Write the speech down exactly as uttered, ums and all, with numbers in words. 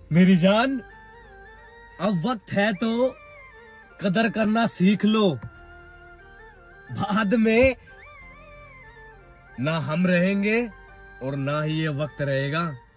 मेरी जान, अब वक्त है तो कदर करना सीख लो। बाद में ना हम रहेंगे और ना ही ये वक्त रहेगा।